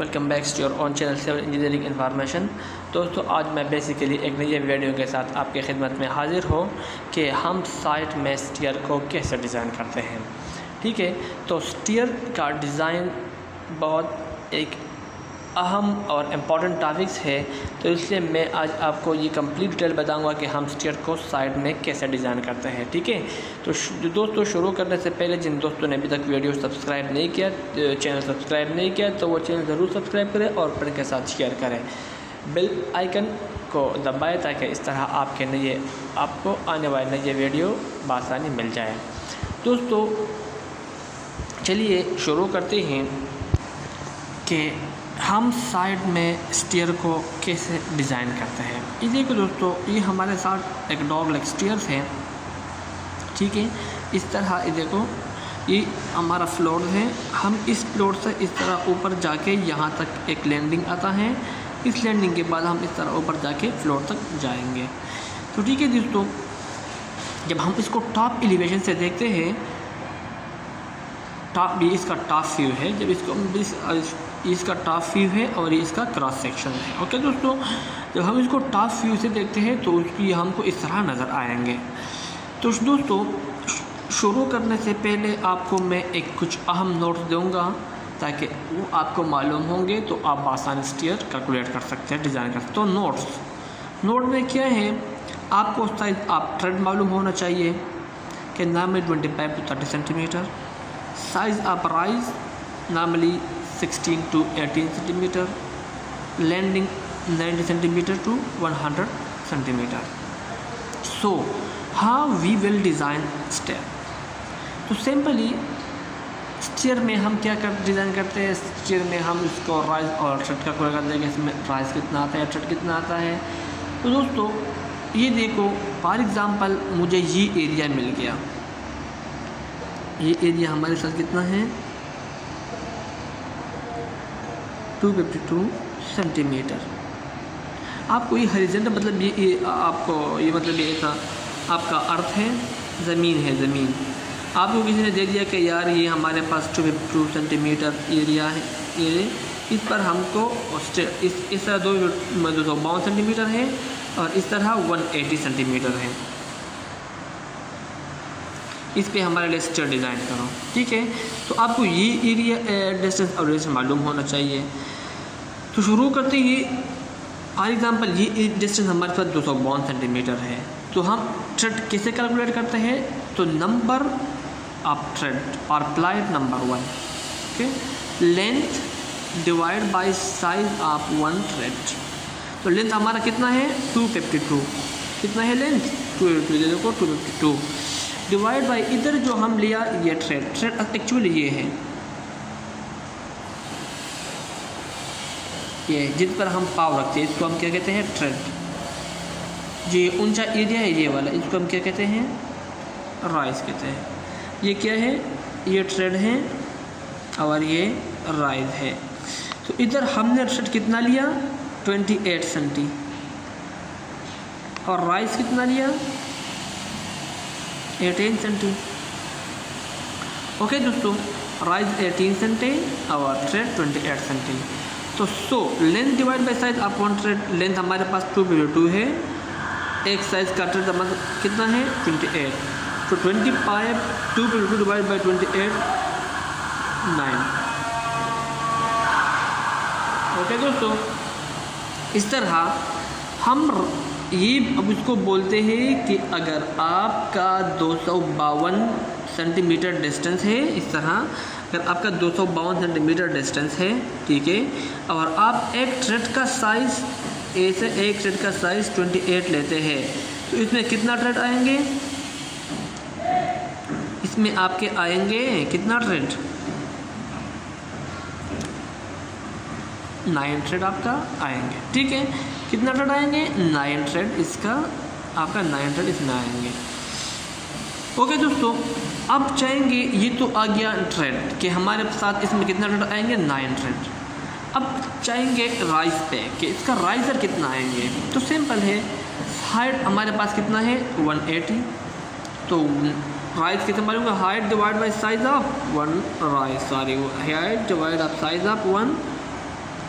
Welcome back to your own channel civil engineering information. दोस्तों, आज मैं बेसिकली एक नई वीडियो के साथ आपके खिदमत में हाजिर हूँ कि हम साइट में स्टीयर को कैसे डिज़ाइन करते हैं। ठीक है, तो स्टीयर का डिज़ाइन बहुत एक अहम और इम्पॉर्टेंट टॉपिक्स है, तो इसलिए मैं आज आपको ये कंप्लीट डिटेल बताऊंगा कि हम स्टीयर को साइड में कैसे डिज़ाइन करते हैं। ठीक है, तो दोस्तों शुरू करने से पहले जिन दोस्तों ने अभी तक वीडियो सब्सक्राइब नहीं किया, चैनल सब्सक्राइब नहीं किया, तो वो चैनल ज़रूर सब्सक्राइब करें और फ्रेंड के साथ शेयर करें। बेल आइकन को दबाएं ताकि इस तरह आपको आने वाले नए वीडियो बआसानी मिल जाए। दोस्तों चलिए शुरू करते हैं कि हम साइड में स्टीयर को कैसे डिज़ाइन करते हैं। ये देखो दोस्तों, ये हमारे साथ एक डॉग लेग स्टीयर्स है। ठीक है, इस तरह ये देखो, ये हमारा फ्लोर है। हम इस फ्लोर से इस तरह ऊपर जाके यहाँ तक एक लैंडिंग आता है। इस लैंडिंग के बाद हम इस तरह ऊपर जाके फ्लोर तक जाएंगे। तो ठीक है दोस्तों, जब हम इसको टॉप एलिवेशन से देखते हैं, टॉप भी इसका टॉप व्यू है, जब इसको इसका टॉप व्यू है और ये इसका क्रॉस सेक्शन है। ओके दोस्तों, जब हम इसको टॉप व्यू से देखते हैं तो उसकी हमको इस तरह नज़र आएंगे। तो दोस्तों शुरू करने से पहले आपको मैं कुछ अहम नोट्स दूंगा ताकि वो आपको मालूम होंगे, तो आप आसानी स्टीयर कैलकुलेट कर सकते हैं, डिज़ाइन कर सकते हैं। तो नोट में क्या है, आपको साइज आप थ्रेड मालूम होना चाहिए कि normally 25 to 30 centimetre, size of rise normally 16 to 18 centimetre, landing 90 centimetre to 100 centimetre. So how we will design stair. तो सिंपली स्टीयर में हम क्या डिज़ाइन करते हैं, स्टीयर में हम इसको राइज और थ्रेड का कोई कर देंगे, इसमें राइज कितना आता है, थ्रेड कितना आता है। तो दोस्तों ये देखो, फॉर एग्ज़ाम्पल मुझे ये एरिया मिल गया, ये एरिया हमारे साथ कितना है 252 सेंटीमीटर। आपको ये हॉरिजॉन्टल मतलब ये आपको ये मतलब ये ऐसा आपका अर्थ है, ज़मीन है, ज़मीन आपको किसी ने दे दिया कि यार ये हमारे पास 252 सेंटीमीटर एरिया है, ये इस पर हमको इस तरह 252 सेंटीमीटर है और इस तरह 180 सेंटीमीटर है, इस पे हमारे लिए स्टीयर डिज़ाइन करो। ठीक है, तो आपको ये एरिया डिस्टेंस और रेडियस मालूम होना चाहिए। तो शुरू करते ही फॉर एग्ज़ाम्पल ये डिस्टेंस हमारे पास 252 सेंटीमीटर है। तो हम थ्रेड कैसे कैलकुलेट करते हैं, तो नंबर ऑफ थ्रेड और प्लाइड number 1, okay, length divide by size of one thread. तो लेंथ हमारा कितना है 252, कितना है लेंथ 252, देखो 252 डिवाइड बाई इधर जो हम लिया ये थ्रेड एक्चुअली ये है, ये जिस पर हम पाव रखते हैं इसको हम क्या कहते हैं थ्रेड। जो ये ऊंचा एरिया है ये वाला, इसको हम क्या कहते हैं राइज कहते हैं। ये क्या है, ये थ्रेड है और ये राइज है। तो इधर हमने थ्रेड कितना लिया 28 सेंटी और राइज कितना लिया 18 सेंटी। ओके दोस्तों, राइज 18 सेंटी और थ्रेड 28 सेंटी। तो लेंथ डिवाइड बाई साइज आप वन थ्रेड, लेंथ हमारे पास 252 है, एक साइज का थ्रेड मतलब कितना है 28। तो 25 252 डिवाइड बाई 28 9। ओके दोस्तों, इस तरह हम ये अब इसको बोलते हैं कि अगर आपका 252 सेंटीमीटर डिस्टेंस है, इस तरह अगर आपका 252 सेंटीमीटर डिस्टेंस है, ठीक है, और आप एक थ्रेड का साइज़ ऐसे एक थ्रेड का साइज़ 28 लेते हैं, तो इसमें कितना थ्रेड आएंगे, इसमें आपके आएंगे कितना थ्रेड 9 थ्रेड आपका आएंगे। ठीक है, कितना थ्रेड आएंगे 9 थ्रेड, इसका आपका 9 थ्रेड इसमें आएंगे। ओके दोस्तों, अब चाहेंगे ये तो आ गया थ्रेड कि हमारे साथ इसमें कितना थ्रेड आएंगे 9 थ्रेड। अब चाहेंगे राइज पे कि इसका राइजर कितना आएंगे, तो सिंपल है, हाइट हमारे पास कितना है 180, तो राइज कितना मालूम है, height divide by size of one rise, sorry height divide of size of one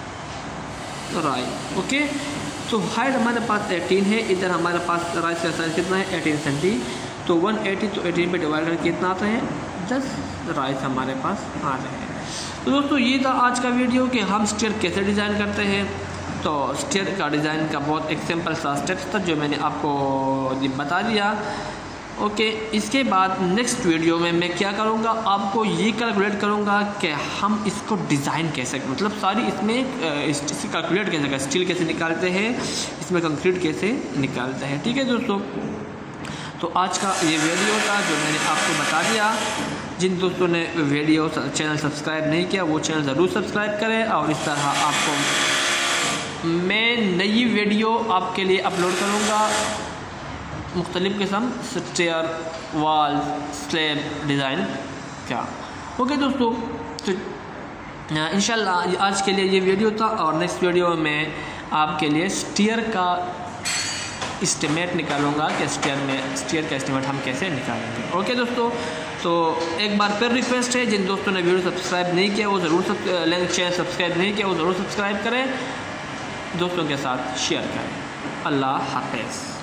right. Okay, तो हाइट हमारे पास 18 है, इधर हमारे पास राइट का साइज कितना है 18 सेंटी, तो 180 तो 18 पे डिवाइड करके कितना आता है 10 राइस हमारे पास आ रहे हैं। तो दोस्तों ये था आज का वीडियो कि हम स्टेयर कैसे डिज़ाइन करते हैं। तो स्टेयर का डिज़ाइन का बहुत एक सिंपल सा स्टेप्स था जो मैंने आपको बता दिया। ओके, इसके बाद नेक्स्ट वीडियो में मैं क्या करूँगा, आपको ये कैलकुलेट करूँगा कि हम इसको डिज़ाइन कैसे, मतलब सारी इसमें इससे कैलकुलेट कैसे करें, स्टील कैसे निकालते हैं, इसमें कंक्रीट कैसे निकालते हैं। ठीक है दोस्तों, तो आज का ये वीडियो था जो मैंने आपको बता दिया। जिन दोस्तों ने वीडियो चैनल सब्सक्राइब नहीं किया वो चैनल ज़रूर सब्सक्राइब करें, और इस तरह आपको मैं नई वीडियो आपके लिए अपलोड करूँगा मुख्तलिफ़ किस्म स्टेयर, वाल, स्लैब डिज़ाइन का। ओके दोस्तों, तो इंशाल्लाह आज के लिए ये वीडियो था, और नेक्स्ट वीडियो में आपके लिए स्टेयर का एस्टिमेट निकालूंगा कि स्टेयर का एस्टिमेट हम कैसे निकालेंगे। ओके दोस्तों, तो एक बार फिर रिक्वेस्ट है, जिन दोस्तों ने वीडियो सब्सक्राइब नहीं किया वो ज़रूर चैनल सब्सक्राइब नहीं किया वो ज़रूर सब्सक्राइब करें, दोस्तों के साथ शेयर करें। अल्लाह हाफ़िज़।